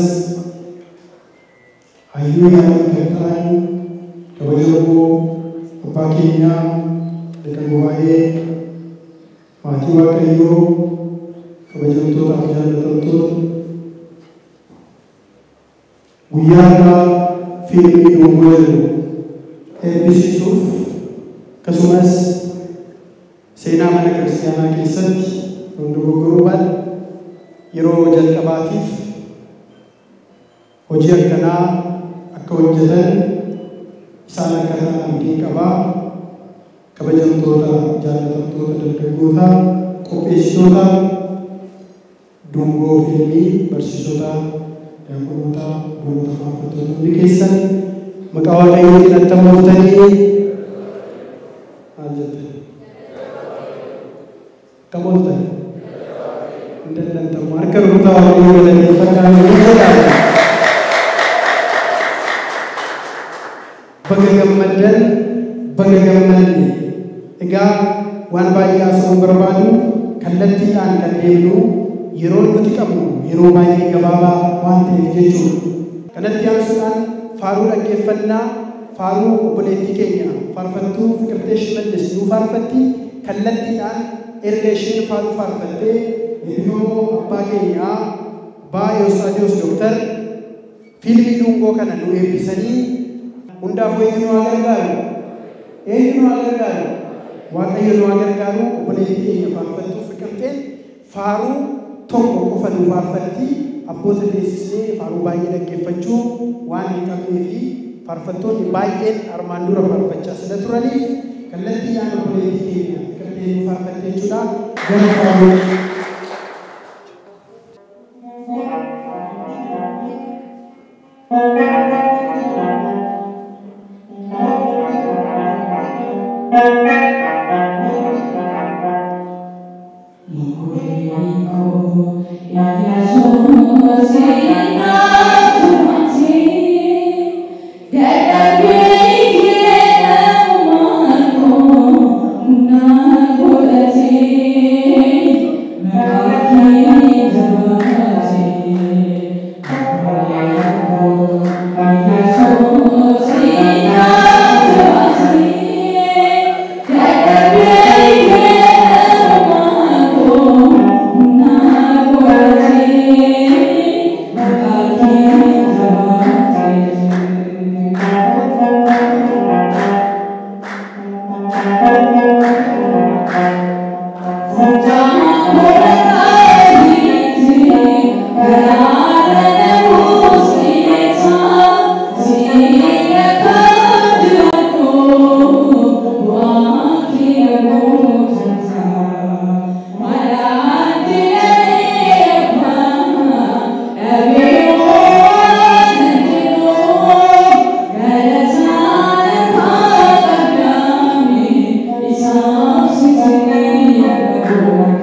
Ayu yang berkaitan kewajibu kebahagiaannya dengan buaya mati wakayu kewajibu itu tak jalan tertentu Uyara filmi unggul episode Kasumas seenaa mana kiristaanaa keessatti hunduguruuban yeroo jalqabaatiif hojii akkanaa akka hojjetan isaan akka ta'an abdiin qabaa. Kabajamtoota jaallatamtoota dargaggoota qopheessitoota dungoo fiilmii barsiisota diyaaqonoota bu'oota faarfattoota hundi keessan maqaa waaqayyootiin attamoftanii maal jettan? Kamotan, dan dan marker utama yang ada di belakang kita. Bagaimana bagaimana ini? Ega wan bayi asal berbadu, kalati an kandelu, yeron kutikamu, yeron bayi gababa wan terjeju. Kalati asuran faru lagi fana, faru boleh tikenya, farfatu fikirtesh mendes, nu farfati kalati an irrigation faru farfatte Bifamoo abbaa keenya abbaa Yoosaafiyoos Dooktar fiilmii dungoo kana nu eebbisanii hundaaf eenyu nu gargaaru eenyu nu gargaaru waaqayyo nu gargaaru obboleettii keenya faarfattuu fiqirteen faaruu tokko qofa nu faarfatti abboota teessisnee faaruu baay'ee dhaggeeffachuu waan hin qabnee fi faarfattoonni baay'een armaan dura faarfachaa sida turaniif kallattii yaada obboleettii keenya fiqirteen nu faarfatte jechuudha gara faaruu Thank you.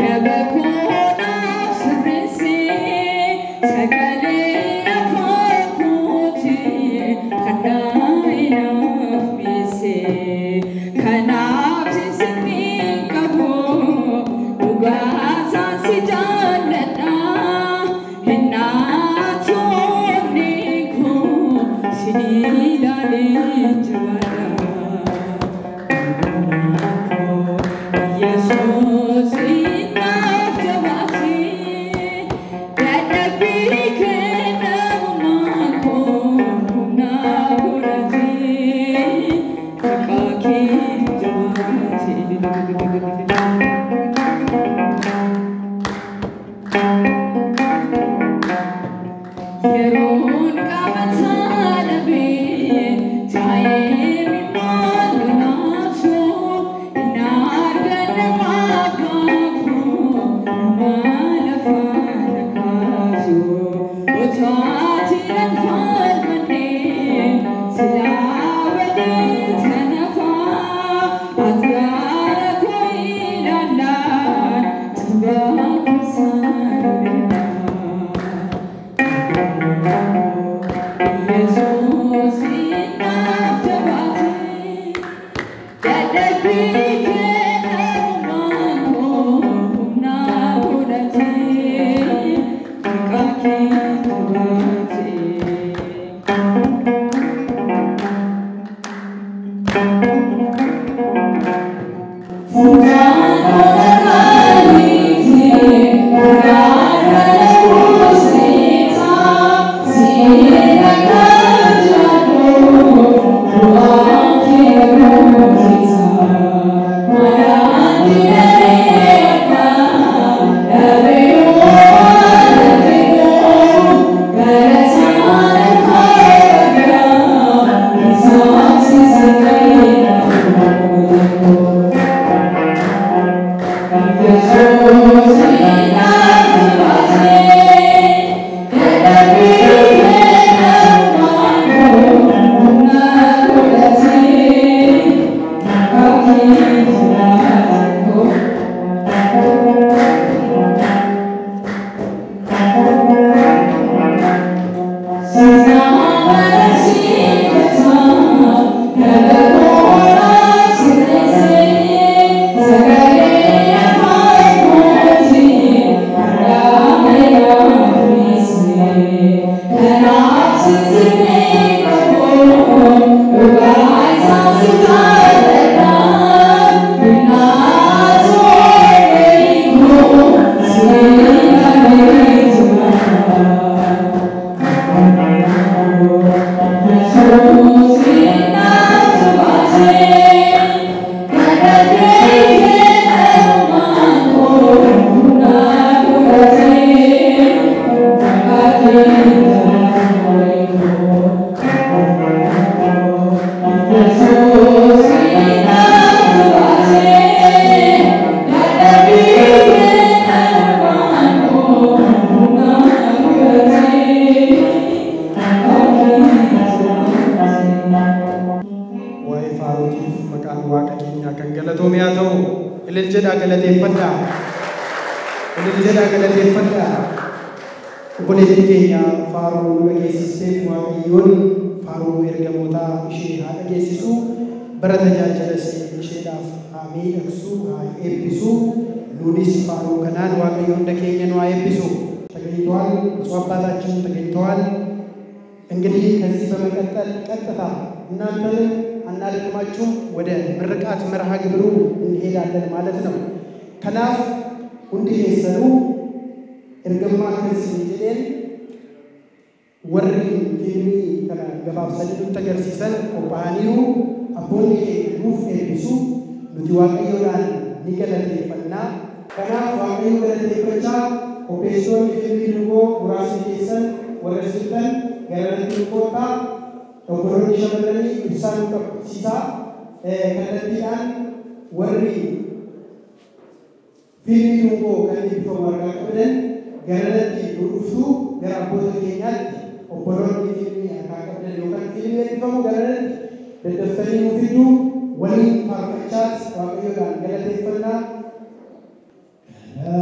Wali Farfachas, Wakil dan Galatifana,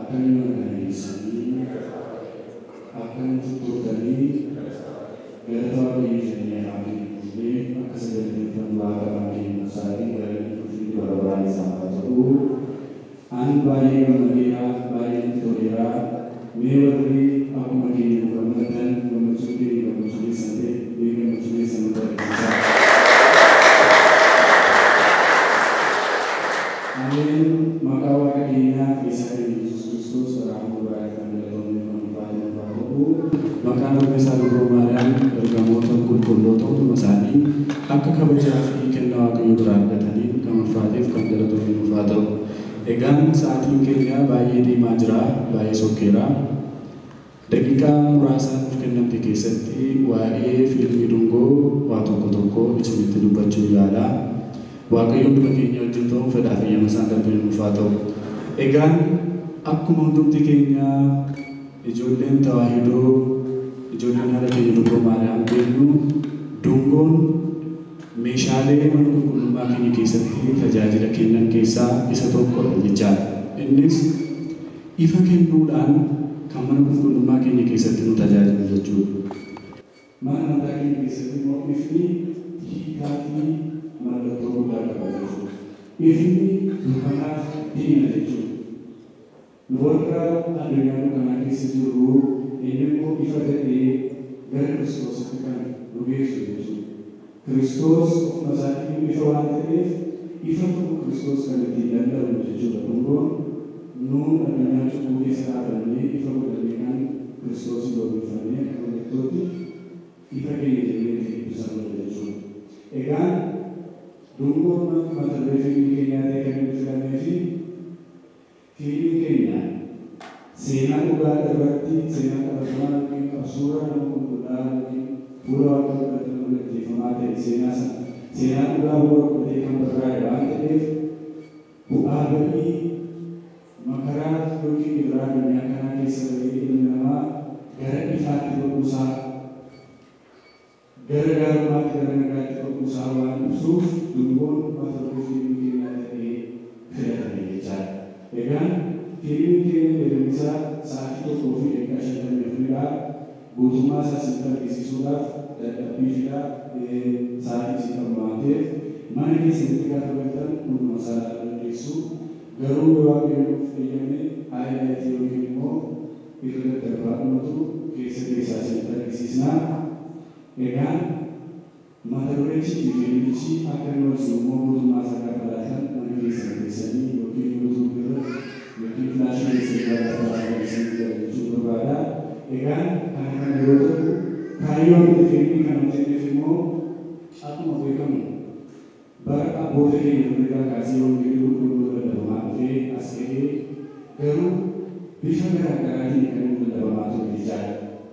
akan mengenalisani akan tutur tadi Gerta Yujanya Amin Muslim akan sedang diperlukan Amin Musari dari Muslim Barabai Sampai Tuhu An bayi memelihara bayi tolera mewari aku magi Muhammadan memuji memuji sampai memuji sampai Amin. Maka wakilnya bisa Yesus Kristus terang berbahagia dalam manfaat manfaatku. Maka nabi salu Ramadan bergamotan kulkullo tu masani. Akka kabaja ikenna aku berada tadi kemanfaatif kandara tu manfaatu. Egan saat ikennya bayi di majra bayi sokera. Dakika murasa ikenna tikisati wae film idungo waktu kotoko itu itu baju yala. Waaqayyoon keenya hojjetu fedhaa fi yamasaan darbee ulfaatoo. Egaan akkuma hundumti keenya ijoolleen tawaahidoo ijoolleen haala keenya lubbuu maariyaam beeknu dungoon meeshaalee mana qulqullummaa keenya keessatti tajaajila kennan keessaa isa tokkodha jechaadha. Innis ifa kennuudhaan kan mana qulqullummaa keenya keessatti nu tajaajilu jechuudha. Mana amantaa keenya keessatti immoo ifni hiikaa fi mallattoo guddaa qaba jechuudha. Ifni dukanaaf diina jechuudha. Nu warra addunyaa dukanaa keessa jirru inni immoo ifa ta'ee gara Kiristoositti kan nu geessu jechuudha. Kiristoos ofuma isaatiin ifa waan ta'eef ifa tokko Kiristoos kan ittiin danda'u jechuudha. Dungoon nuun addunyaa cubbuu keessa dhaabannee ifa godhannee kan Kiristoos doorbifannee akka mallattootti ifa keenya jennee ittiin ibsannu jechuudha. Egaan dungoon mata duree fiilmii keenyaa ta'e kan inni filamee fi fiilmii keenya seenaa dhugaa irratti seenaa qabatamaa yookiin qabsuura nama qulqullaa yookiin fuula waaqa irratti nama gaggeeffamaa ta'e seenaa sana seenaa dhugaa bu'aa godhatee kan barraa'e waan ta'eef bu'aa ba'ii makaraa yookiin irraa addunyaa kanaa keessa bahee ilmi namaa gara ifaatti baquusaa gara gaarummaatti gara nagaatti baquusaa waan ibsuuf dungoon mata duree fiilmii keenyaa ta'ee filatame jechaadha. Egaan fiilmiin keenya beekamtisaa sa'aatii tokkoo fi daqiiqaa shantamii afuridha. Guutummaa isaa sitti argisiisuudhaaf dadhabbii fidaa sa'aatii si qabu waan ta'eef mana keessatti gaafa galtan hunduma isaa dandeessu. Garuu yoo waaqayyoof eeyyame haayilaayitii yookiin immoo irra daddarbaa dhumatu keessa keessaa sitti argisiisna. Egaan mata dureechi fi fiilmichi akka inni wal simmoo guutummaa isaa gaafa laatan mana keessa keessanii yookiin yuutuub irratti yookiin filaashii keessatti gaafa keessatti jechuu barbaada. Egaan kana kana yeroo ta'u kaayyoon itti fiilmii kana hojjenneef immoo akkuma beekamu bara abboota keenya irraa kaasee yookiin qulqulluu dadhabamaa dhufee as ga'ee garuu bifa garaa garaatiin kan inni dadhabamaa ture jechaadha.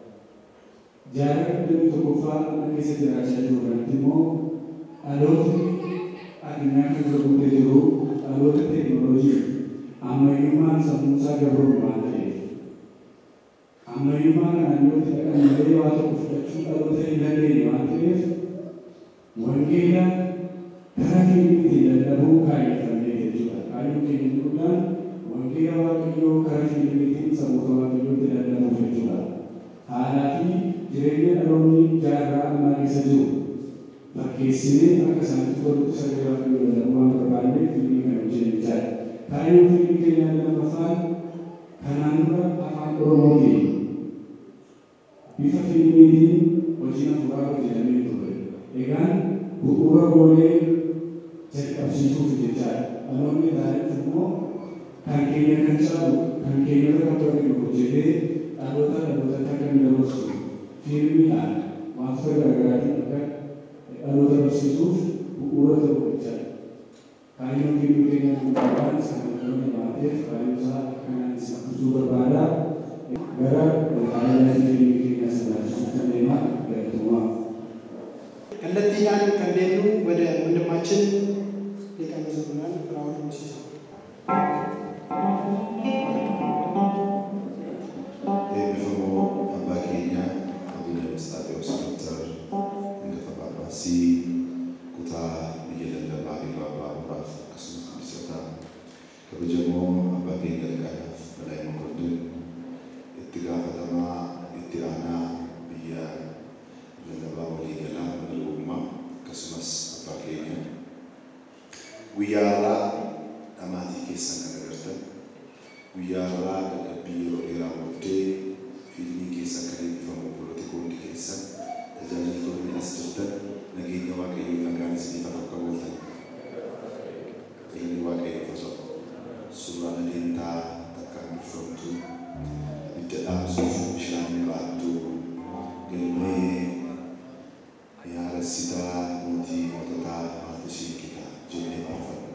Jaarraa kudhanii tokkoffaa mana keessa jiraachaa jiru kanatti immoo dhalootni addunyaa kan irra guutee jiru dhaloota teekinooloojii ammayyummaan sammuusaa gabroon waan ta'eef ammayyummaa kanaan yoo itti dhaqan malee waa tokko fudhachuu dhaloota hin dandeenye waan ta'eef wangeela karaa fiilmiitiin lallabuu kaayyeffamee jechuudha. Kaayyoon keenya guddaan wangeela waaqayyoo karaa fiilmiitiin saboota waaqayyootti lallabuuf jechuudha. Haalaa fi jireenya dhaloonni jaarraa ammaa keessa jiru fakkeessinee akka isaanitti godhutti sagalee waaqayyoo lallabuu waan barbaanneef fiilmii kana hojjenne jechaadha. Kaayyoon fiilmii keenyaa lammaffaan kanaan dura afaan Oromootiin bifa fiilmiitiin hojii hafuuraa hojjetamee ture. Egaan bu'uura goonee jalqabsiisuuf jechaadha. Dhaloonni taa'eef immoo kan keenya kan caalu kan keenya irra kan barbaadu hojjetee dhaloota dhalootatti akka inni dabarsu fiilmiidhaan wantoota garaagaraatiin akka dhaloota barsiisuuf bu'uura ta'u jechaadha. Kaayyoon fiilmii keenyaa guddaan sana dhaloonni baateef kaayyoo isaa kanaan isa ibsuu barbaada. Gara haayilaayitii fiilmii keenyaa sirraachisuuf kan deemaa galatumaa. kallattiidhaan kan deemnu ወደ ወንድማችን ሊቀ መዘምራን ፍራኦል ሙሲሳ eebbifamoo abbaa keenya abuna Mistaatewoos Dooktar Hangafa Phaaphaasii kutaa biyya lallabaa irraa baay'aaf akkasumas bilisoota kabajamoo abbaa keenya Liqaadhaaf Balaayii Mokonnin Jalabsuuf bishaan baattu galmee yaaressitaa mootii moototaa maaltu siin qita jennee faarfanna.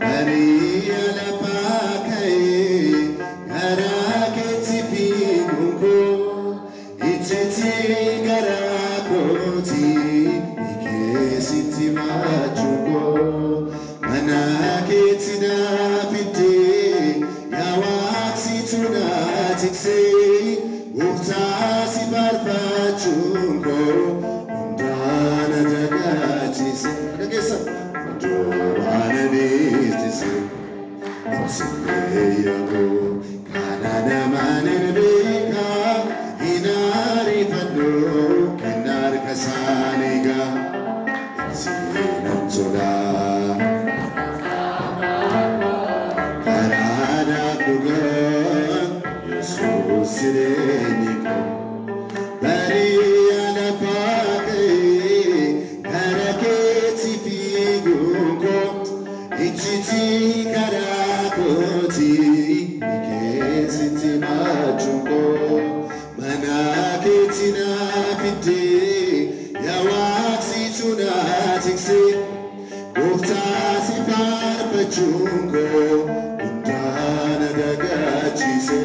Maria la pakai, gara ke tipi Uftasi barfachunko Undana dagachise Nagesa Jobana nistise Nsimeyago Kanana manenbeka Inari faddo Inar kasaniga Sinatsola Karana duga Yesus sireniko Maria na pake Karaketi figuko Ichiti karakoti Ikesiti machuko Manaketi na pite Yawaksi tunatikse Uftasi parpachunko Undana dagachise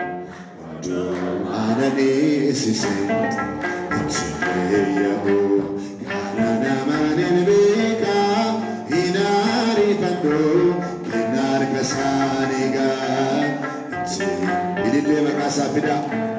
Ananisise Itcheyaho Karana manenbeka Inari pando Kinar kasaniga Itche Ilile makasa pida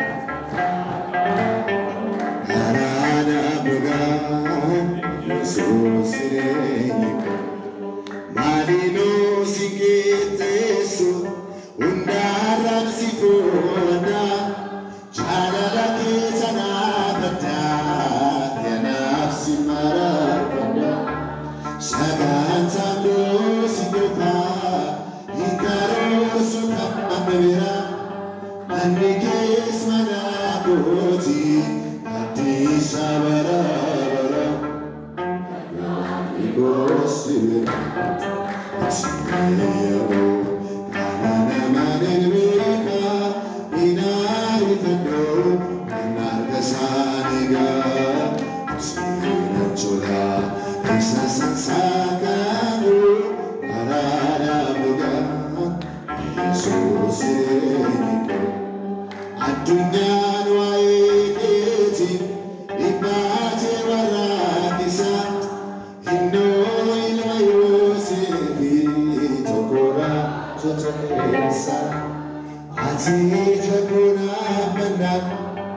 Karana buga Yesus sireniko Malino siketesu Undaran sifona Jalala kitana bada Ya nafsi marabada Saganta dosigopa Hikaro suka amira Manikes manakoti Hadisa barabara Igosira Itcheyaho Karana manenbeka Inari faddo Inar kasaniga Sinatsola Kisa sansakanu Karana buga Yesus sireniko Addunyan waeketi Ibate warakisa Hinno ilma Yosefi Tokora Chotakesa Ati jakuna mandak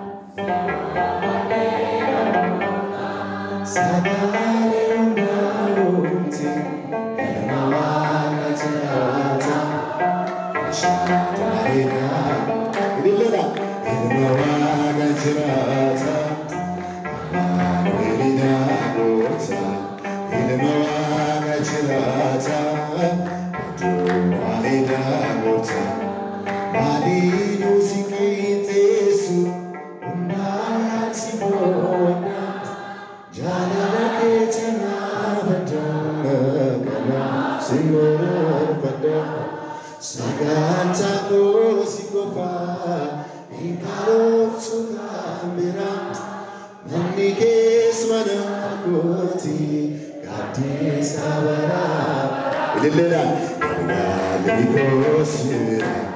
Sagare undaruti Elmawana jata Shataina Ililera Elmawana jata Elina gota Elmawana jata Elina gota Malino sikitesu Unati bona Jalala ketana badana Kana simora pada Saganta kosikopa Hikaro sukamira Manikes manakoti Gadis abara Ililera Gadikosira